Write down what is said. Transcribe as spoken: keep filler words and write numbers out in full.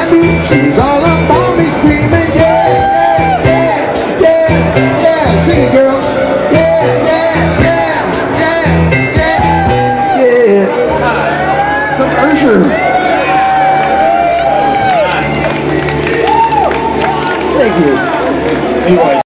beat. She's all up on me screaming, yeah, yeah, yeah, yeah, yeah. Sing it, girls. Yeah, yeah, yeah, yeah, yeah, yeah. Some Usher. Thank you. Anyway.